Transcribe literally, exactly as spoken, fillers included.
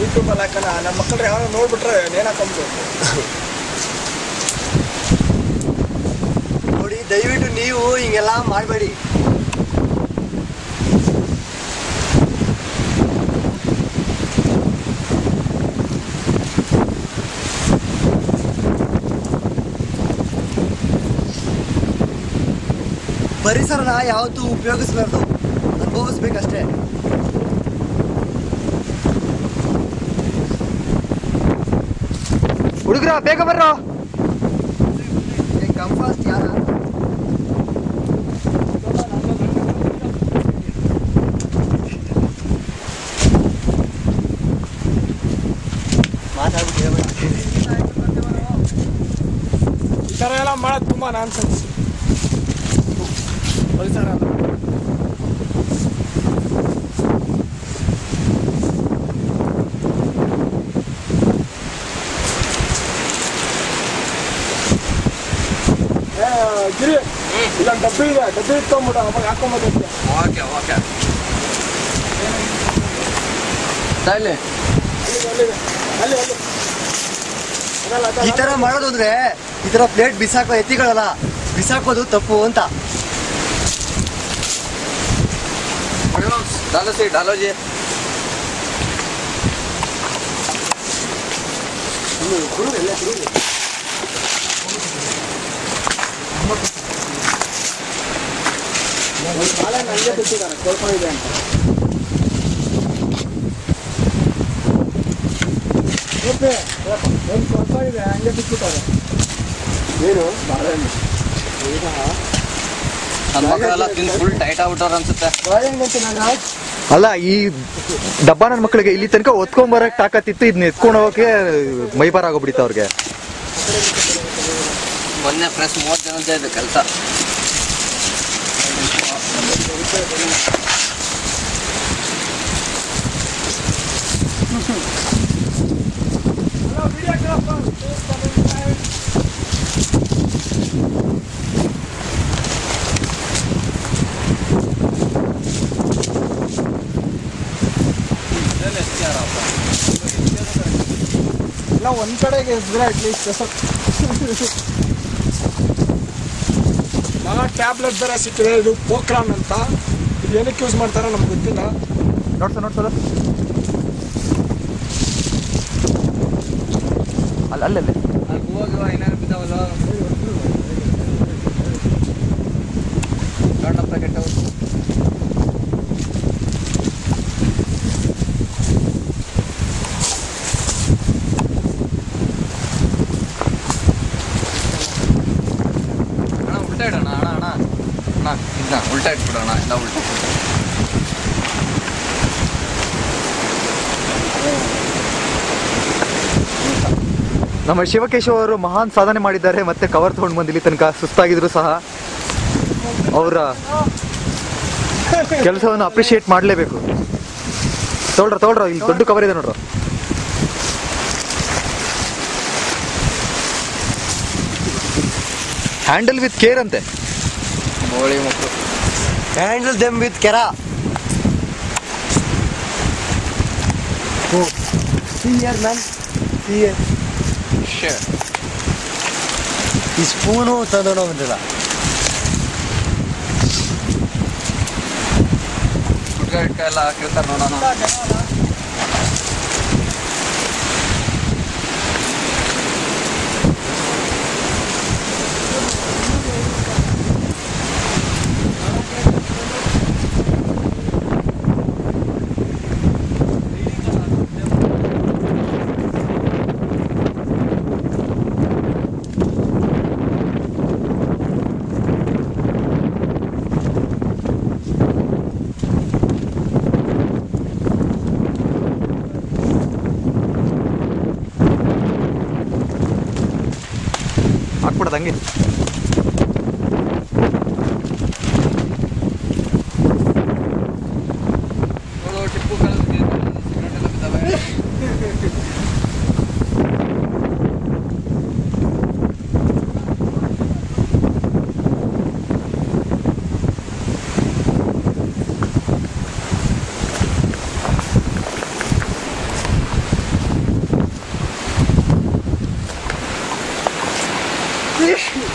ಯೂಟ್ಯೂಬಲ್ಲಿ ಹಾಕೋಣ, ನಮ್ಮ ಮಕ್ಕಳು ಯಾರು ನೋಡ್ಬಿಟ್ರೆ ನೇಣು ಹಾಕೊಂಬಿಟ್ಟು. ನೋಡಿ ದಯವಿಟ್ಟು ನೀವು ಹಿಂಗೆಲ್ಲ ಮಾಡಬೇಡಿ. ಪರಿಸರನ ಯಾವತ್ತೂ ಉಪಯೋಗಿಸ್ಬಾರ್ದು, ಅನುಭವಿಸ್ಬೇಕಷ್ಟೇ. ಹುಡುಗ್ರ ಬೇಗ ಬರ್ರೋ. ಕಂಫಾಸ್ಟ್ ಯಾರ ಮಾತಾಡ್ಬಿಟ್ಟು ಈ ಥರ ಎಲ್ಲ ಮಾಡೋದು ತುಂಬ ನಾನ್ಸೆನ್ಸ್. ಪರಿಸರ ಗಿರಿ ಇಲ್ಲ ಡಬ್ಬಿ ಇದೆ, ಡಬ್ಬಿ ಇಟ್ಕೊಂಡ್ಬಿಟ್ಟು ಅವಾಗ ಹಾಕೊಂಬೋದಕ್ಕೆ. ಓಕೆ ಓಕೆ ಅಲ್ಲಿ ಅಲ್ಲಿ ಅಲ್ಲಿ ಈ ತರ ಮಾಡೋದು ಅಂದ್ರೆ ಈ ತರ ಪ್ಲೇಟ್ ಬಿಸಾಕೋ ಎತ್ತಿಗಳಲ್ಲ, ಬಿಸಾಕೋದು ತಪ್ಪು ಅಂತ. डालो सी डालो जी ಹಂಗೆ ಬಿಟ್ಟಿದ್ದಾರೆ, ಸ್ವಲ್ಪ ಇದೆ ಅಂತ. ಓಕೆ ಒಂದು ಸ್ವಲ್ಪ ಇದೆ ಹಂಗೆ ಬಿಟ್ಟಿದ್ದಾರೆ. ಏನು ಬಾಳೆಹಣ್ಣು ಈಗ ನನ್ನ ಮಕ್ಕಳೆಲ್ಲ ತಿಂದು ಫುಲ್ ಟೈಟ್ ಆಗ್ಬಿಟ್ಟವ್ರು ಅನ್ಸುತ್ತೆ. ಬಾಳೆಹಣ್ಣು ಅಂತ ನಾಗರಾಜ್ ಅಲ್ಲ ಈ ಡಬ್ಬ ನನ್ನ ಮಕ್ಕಳಿಗೆ ಇಲ್ಲಿ ತನಕ ಒತ್ಕೊಂಬರಕ್ ತಾಕತ್ತಿತ್ತು, ಇದನ್ನ ಎತ್ಕೊಂಡು ಹೋಗಕ್ಕೆ ಮೈಬಾರ ಆಗೋಗ್ಬಿಡಿತ್ತು ಅವ್ರಿಗೆ. ಮೊನ್ನೆ ಫ್ರೆಶ್ ಮೂವತ್ತು ಜನ ಇದೆ ಕೆಲಸ. ಎಲ್ಲ ಒಂದ್ ಕಡೆಗೆ ಇದ್ರೆ ಅಟ್ಲೀಸ್ಟ್ ಮಗ ಟ್ಯಾಬ್ಲೆಟ್ ಬೇರೆ ಸಿಕ್ಕಿದೆ. ಇದು ಪೋಕ್ರಾನ್ ಅಂತ, ಇದು ಏನಕ್ಕೆ ಯೂಸ್ ಮಾಡ್ತಾರೋ ನಮ್ಗೆ ಗೊತ್ತಿಲ್ಲ. ನೋಡ್ಸ ನೋಡ್ಸೋದ ಅಲ್ಲ ಅಲ್ಲೇ ಅಲ್ಲಿ ಹೋಗುವ ಏನಾರು ಬಿದ್ದಾವಲ್ಲ ಗಂಡಪ್ಪ ಕೆಟ್ಟವು. ಅಣ್ಣ ಉಲ್ಟಾ ಇಡೋಣ ಅಣ್ಣ ಅಣ್ಣ ಅಣ್ಣ ಇದನ್ನ ಉಲ್ಟಾ ಇಟ್ಬಿಡೋಣ, ಎಲ್ಲ ಉಲ್ಟಾ. ನಮ್ಮ ಶಿವಕೇಶವ್ ಅವರು ಮಹಾನ್ ಸಾಧನೆ ಮಾಡಿದ್ದಾರೆ, ಮತ್ತೆ ಕವರ್ ತಗೊಂಡು ಬಂದು ಇಲ್ಲಿ ತನಕ ಸುಸ್ತಾಗಿದ್ರು ಸಹ ಅವರ ಕೆಲಸವನ್ನು ಅಪ್ರಿಶಿಯೇಟ್ ಮಾಡಲೇಬೇಕು. ತೊಗೊಳ್ರ ತೊಗೊಳ್ರ ಇಲ್ಲಿ ದೊಡ್ಡ ಕವರ್ ಇದೆ ನೋಡ್ರ. ಹ್ಯಾಂಡಲ್ ವಿತ್ ಕೇರ್ ಅಂತೆ. ಬೋಳಿ ಮಕ್ಕಳು handle them with care. Man ಈ ಸ್ಪೂನು ತಂದೋಣ ಬಂದಿಲ್ಲ. ಗುಡ್ಕ ಗಿಡ್ಕ ಎಲ್ಲ ಹಾಕಿರ್ತಾರೆ ನೋಡೋಣ. ಹಾಕ್ಬಿಡೋದು ಹಂಗೆ. ನೋಡು ಟಿಪ್ಪು ಕಾಲದ ಸಿಗರೇಟ್ ಎಲ್ಲ ಬಿದ್ದಾವೆ. ಗೊತ್ತಿಲ್ಲ